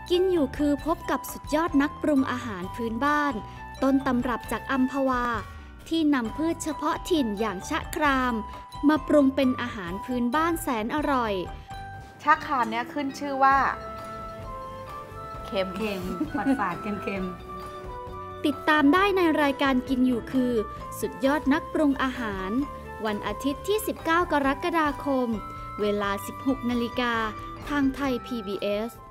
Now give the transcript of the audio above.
กินอยู่คือพบกับสุดยอดนักปรุงอาหารพื้นบ้านต้นตำรับจากอัมพวาที่นำพืชเฉพาะถิ่นอย่างชะครามมาปรุงเป็นอาหารพื้นบ้านแสนอร่อยชะครามเนี่ยขึ้นชื่อว่าเค็มฝาดเค็มติดตามได้ในรายการกินอยู่คือสุดยอดนักปรุงอาหารวันอาทิตย์ที่19 กรกฎาคมเวลา 16 นาฬิกาทางไทย PBS